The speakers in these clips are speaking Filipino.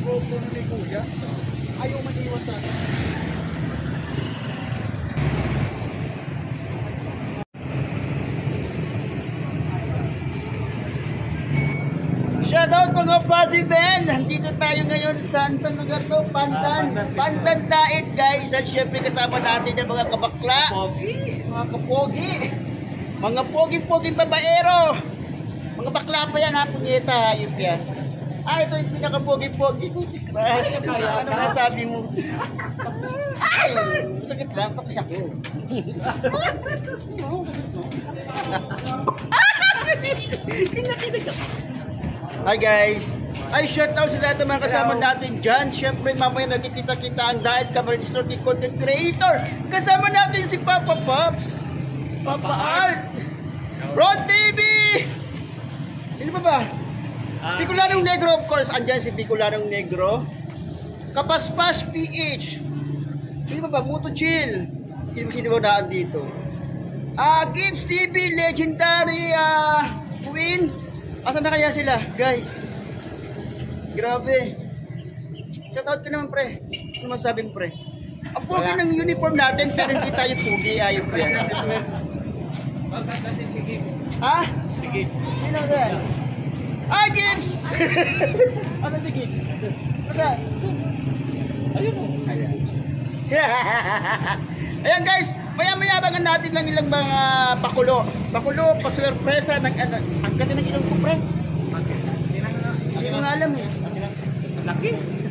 GoPro na ni Kuya. Ayaw maniwan sa akin. Shoutout mga Buddy Ben! Nandito tayo ngayon sa lugar to? Pandan Daet guys. At syempre kasama natin ang mga kabakla. Mga kapogi. Mga pogi-pogi babaero. Mga bakla pa yan ha, punyeta. Ayun yan. Ito yung pinaka-pogi-pogi. Ano nasabi mo? Ay! Sakit lang. Pakasyak ko. Hi guys! Ay, shoutout sa lahat ng mga kasama natin dyan. Siyempre, mamaya nagkikita-kita ang Daet Camarines Norte Content Creator. Kasama natin si Papa Pops, Papa Art, Ron TV! Sino ba? Bicolanong Negro, of course. Andyan si Bicolanong Negro. Kapaspas PH. Sino ba? Muto Chill. Sino ba naan dito? Gibbs TV, Legendary Queen. Asan na kaya sila, guys? Grabe. Shoutout ka naman, pre. Ano masabing, pre? Ang pogi ng uniform natin, pero hindi tayo pogi. Ayaw po yan. Bakit natin si Gibbs? Ha? Si Gibbs. Sino yan? Gibbs! Ano si Gibbs? Saan? Ayun o. Ayan. Ayan guys, maya-mayabangan natin lang ilang mga pakulo. Pakulo, pasurpresa ng ano. Ang ganda ng ilong ko, pre. Hindi mo nga alam eh. Laki.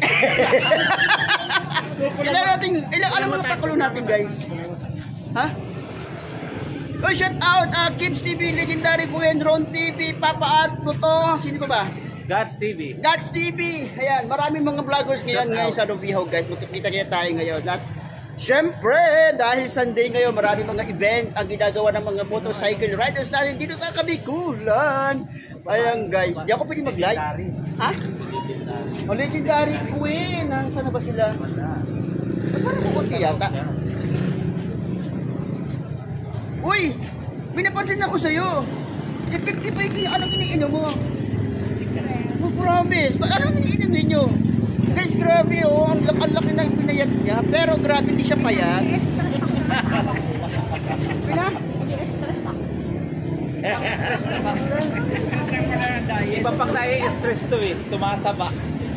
Alam mo na pakulo natin guys. Ha? Oh, shout out Gibbs TV, Legendary Queen, Ron TV, Papa Art, Pluto, sino pa ba? Gods TV. Gods TV. Ayan, maraming mga vloggers ngayon sa Noviho guys. Magkikita niya tayo ngayon. At syempre, dahil Sunday ngayon, maraming mga event ang ginagawa ng mga motorcycle riders natin dito sa Kabikulan. Ayan guys, di ako pwede mag-live. Ha? Oh, Legendary Queen. Saan na ba sila? Parang kukunti yata. Uy! May napansin ako sa'yo. Effective ba yung anong iniinom mo? Oh, promise. Anong iniinom ninyo? Guys, grabe oh. Ang laki na pinayat niya. Pero grabe hindi siya payat. Pina? Stress ako. Iba pang nai-stress to eh. Tumataba.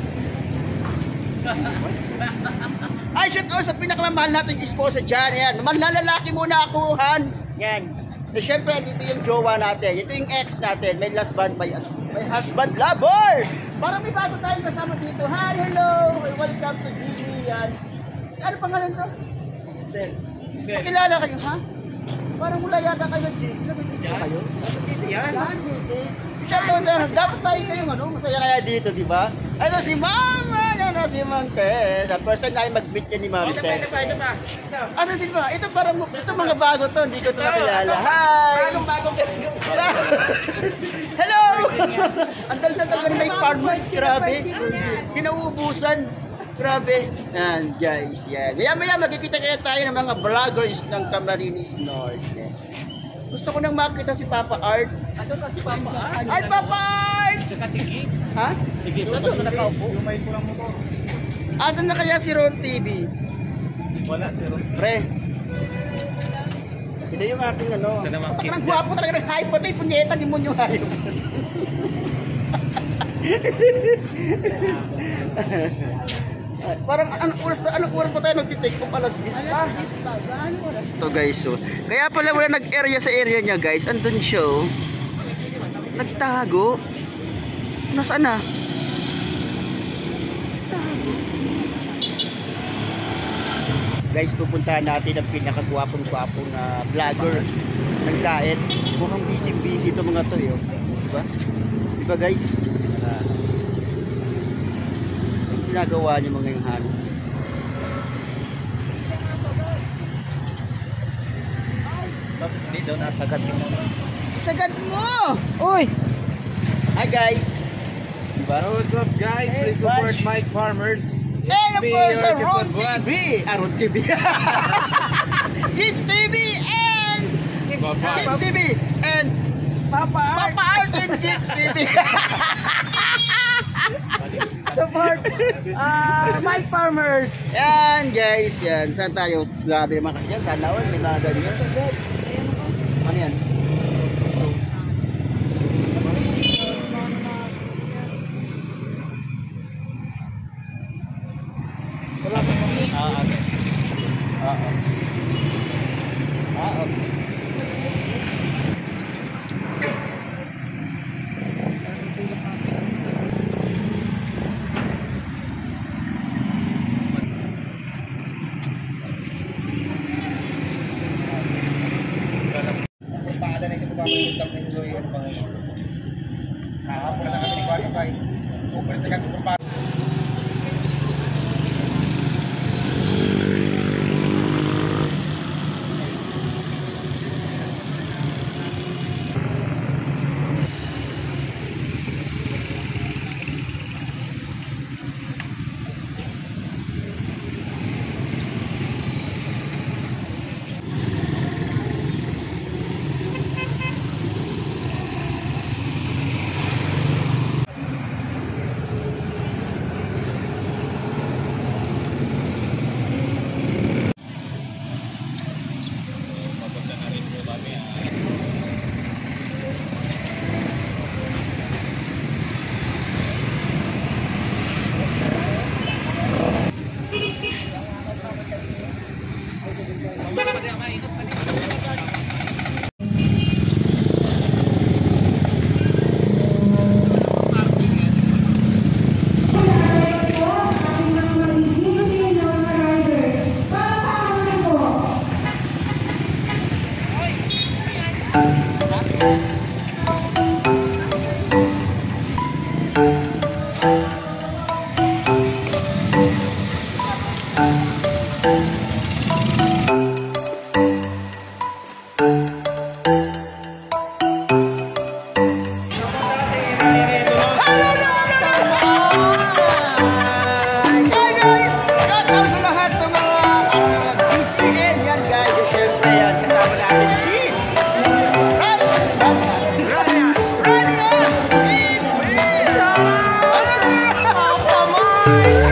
Ay, shout out sa pinakamamahal nating esposa dyan. Yan. Manlalalaki muna ako, Han. Yan. Eh, syempre, dito yung jowa natin. Ito yung ex natin. May husband, may husband lover. Parang may bago tayong kasama dito. Hi, hello. Welcome to Gigi. Yan. Ano pangalan to? Giselle. Pakilala kayo, ha? Parang mula yata kayo, Gigi. Nag-Gigi kayo? Nasa PC yan. Yan, Gigi. Shout out na. Dapat tayo kayong ano. Masaya kaya dito, di ba? Ano si Mama. Ano si Mang Tess. First time na mag-meet niya ni Mami Tess. Ito pa. Ano si Mama? Ito parang ito mga bago to. Hindi ko ito nakilala. Hi! Bagong. Hello! Ang dal-dal talaga ni Mike Farmers. Grabe. Kinauubusan. Grabe. Yan guys. Yan. Maya-maya magkikita kaya tayo ng mga vloggers ng Camarines Norte. Gusto ko nang makita si Papa Art. Ano ka si Papa Art? Ay, Papa Art! Saka si Gibbs. Ha? Si Gibbs. Saan ka nakaupo? Lumay ko lang mo ko. Asan na kaya si Ron TV? Wala, pero. Pre. Ito yung ating ano. Isa namang kiss Ang dyan. gwapo talaga ng hype. Ito yung punyeta, demonyo hype. Parang anong oras pa tayo nagtitake kung alas 10 pa? Ito guys, so. Kaya pala wala nag-area sa area niya guys. Andun siya oh. Nagtago. Nasaan na? Guys, pupuntahan natin ang pinakagwapong-gwapong vlogger ng Daet. Mukhang busy-busy ito mga to yun. Diba? Diba guys? Ang ginagawa niya mga yung halo. Hindi daw nasagad mo. Isagad mo! Uy! Hi guys! Diba? What's up guys? Please support Mike Farmers. Hey, of course, York Ron Isabel. TV! Ron TV! Gibbs TV and Gibbs TV and Papa Art and Gibbs TV! support Mike Farmers. Yan guys, yan. Saan tayo? Grabe naman kasi yan. Sana all, may mga ganyan. Ano yan? Pakada na ito pa yung lawyer pa. Nakapura na kami ni Kuya Pai. Kumpara na kami pa. Bye.